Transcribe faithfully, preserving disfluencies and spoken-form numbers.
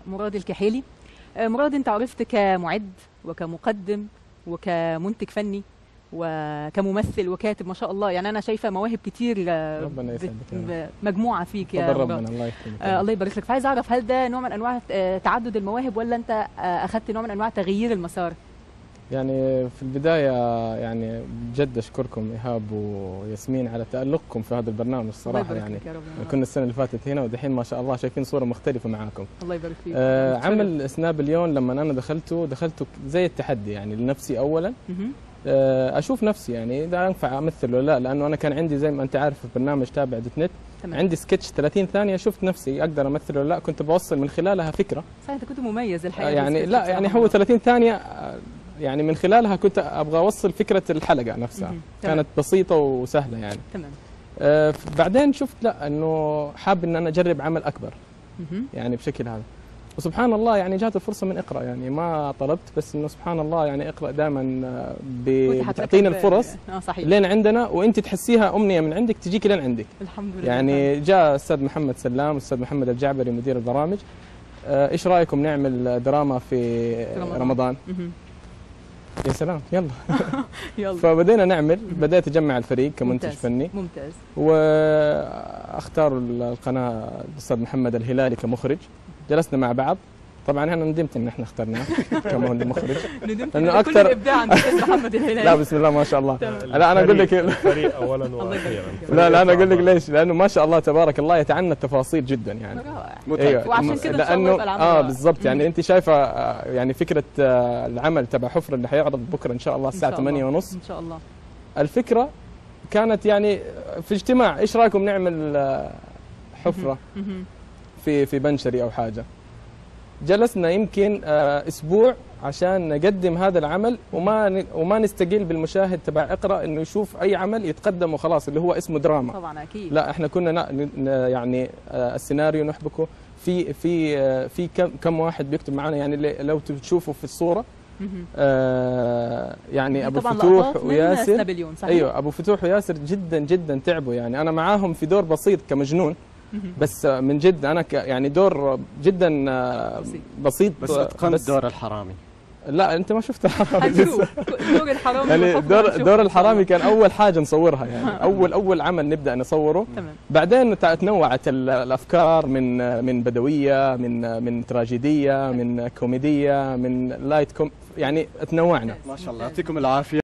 مراد الكحيلي. مراد، انت عرفت كمعد وكمقدم وكمنتج فني وكممثل وكاتب، ما شاء الله. يعني انا شايفه مواهب كتير، ربنا يسعدك، مجموعه فيك يا ربنا. مراد. الله يكرمك. آه الله يبارك لك. فعايز اعرف، هل ده نوع من انواع تعدد المواهب، ولا انت آه اخذت نوع من انواع تغيير المسار؟ يعني في البدايه يعني بجد اشكركم ايهاب وياسمين على تالقكم في هذا البرنامج الصراحه. يعني كنا السنه اللي فاتت هنا، ودحين ما شاء الله شايفين صوره مختلفه معاكم. الله يبارك فيك. آه عمل سناب اليوم لما انا دخلته دخلته زي التحدي يعني لنفسي اولا. آه اشوف نفسي يعني اذا ينفع امثل ولا لا، لانه انا كان عندي زي ما انت عارف في برنامج تابع دوت نت عندي سكتش ثلاثين ثانيه، شفت نفسي اقدر امثل ولا لا، كنت بوصل من خلالها فكره. صحيح، انت كنت مميز الحقيقه. يعني لا يعني هو ثلاثين ثانيه يعني من خلالها كنت ابغى اوصل فكره الحلقه نفسها. كانت بسيطه وسهله يعني. تمام. آه بعدين شفت لا انه حاب ان انا اجرب عمل اكبر يعني بشكل هذا، وسبحان الله يعني جات الفرصه من اقرا. يعني ما طلبت، بس انه سبحان الله يعني اقرا دائما بتعطينا الفرص اه صحيح لين عندنا، وانت تحسيها امنيه من عندك تجيك لين عندك. الحمد لله. يعني جاء الاستاذ محمد سلام والاستاذ محمد الجعبري مدير البرامج، آه ايش رايكم نعمل دراما في رمضان, رمضان. يا سلام يلا يلا. فبدينا نعمل، بدأت اجمع الفريق كمنتج ممتاز. فني. ممتاز. واختار القناه الاستاذ محمد الهلالي كمخرج، جلسنا مع بعض. طبعا انا ندمت ان احنا اخترناه كمخرج ندمت لانه اكثر كل الابداع عند الاستاذ محمد الهلالي. لا بسم الله ما شاء الله. لا انا اقول لك الفريق اولا واخيرا. لا لا انا اقول لك ليش، لانه ما شاء الله تبارك الله يتعنى التفاصيل جدا يعني. ايوه وعشان كده ان شاء الله يبقى العمل اه بالضبط. يعني انت شايفه يعني فكره العمل تبع حفره اللي حيعرض بكره ان شاء الله الساعه ثمانية ونص ان شاء الله. الفكره كانت يعني في اجتماع، ايش رايكم نعمل حفره في في بنشري او حاجه. جلسنا يمكن اسبوع عشان نقدم هذا العمل، وما وما نستقل بالمشاهد تبع اقرا انه يشوف اي عمل يتقدم وخلاص اللي هو اسمه دراما. طبعا اكيد. لا احنا كنا يعني السيناريو نحبكه في في في كم كم واحد بيكتب معنا. يعني لو تشوفوا في الصوره آه يعني ابو فتوح وياسر. ايوه ابو فتوح وياسر جدا جدا تعبوا. يعني انا معاهم في دور بسيط كمجنون، بس من جد انا يعني دور جدا بسيط. بس اتقنت دور الحرامي. لا انت ما شفت الحرامي. دور الحرامي يعني دور دور الحرامي كان اول حاجه نصورها. يعني اول اول عمل نبدا نصوره. تمام. بعدين تنوعت الافكار من من بدويه، من من تراجيديه، من كوميديه، من لايت كوم، يعني تنوعنا. ما شاء الله يعطيكم العافيه.